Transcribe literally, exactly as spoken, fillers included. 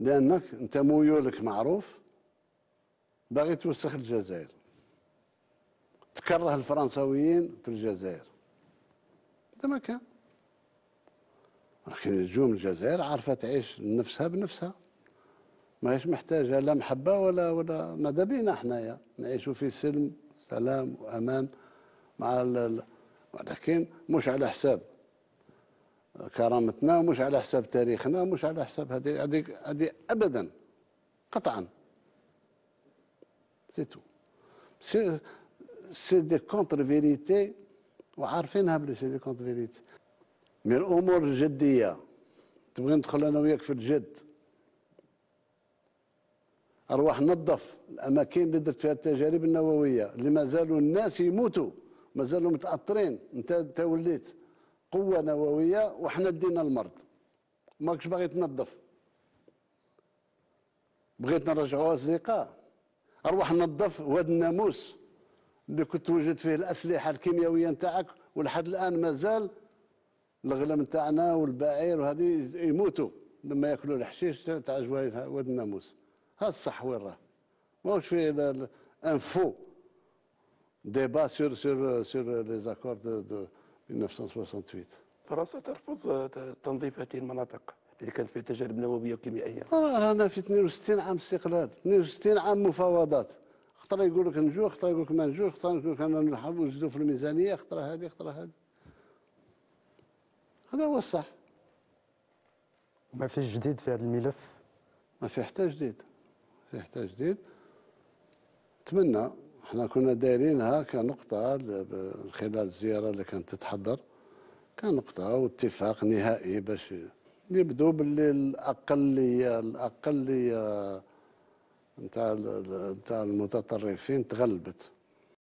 لانك انت ميولك معروف، باغي توسخ الجزائر، تكره الفرنساويين في الجزائر. هذا ما كان. لكن الجوم الجزائر عارفه تعيش نفسها بنفسها، ماهيش محتاجه لا محبه ولا ولا ماذا بينا حنايا نعيشوا في سلم سلام وامان مع ال... ولكن مش على حساب كرامتنا، مش على حساب تاريخنا، مش على حساب هذه هذه هذه ابدا قطعا. سي تو. سي سي دي كونتر فيريتي، وعارفينها بلي سي دي كونتر فيريتي. من الامور الجديه تبغي ندخل انا وياك في الجد، اروح نظف الاماكن اللي درت فيها التجارب النوويه اللي ما زالوا الناس يموتوا، ما زالوا متاثرين. انت انت وليت قوه نوويه وحنا دينا المرض، ماكش باغي تنظف، بغيت نرجعوا اصدقاء. اروح نظف واد الناموس اللي كنت توجد فيه الاسلحه الكيميائيه نتاعك، ولحد الان مازال الغلم نتاعنا والبعير وهذه يموتوا لما ياكلوا الحشيش تاع جوايه واد الناموس. هذا الصح وين راه؟ ماهوش فيه انفو ديبا سور سور سور لي زاكور دو دو ألف وتسعمائة وثمانية وستين. فرنسا ترفض تنظيف هذه المناطق اللي كانت فيها تجارب نوويه وكيميائيه. رانا في اثنين وستين عام استقلال، اثنين وستين عام مفاوضات، خطره يقول لك نجوع، خطره يقول لك ما نجوش، خطره يقول لك انا نحاولوا نزيدوا في الميزانيه، خطره هذه خطره هذه. هذا هو الصح. ما فيش جديد في هذا الملف؟ ما في حتى جديد، ما في حتى جديد. نتمنى، احنا كنا دايرينها كنقطه خلال الزياره اللي كانت تتحضر، كنقطه واتفاق نهائي باش يبدو باللي الاقليه الاقليه نتاع نتاع المتطرفين تغلبت.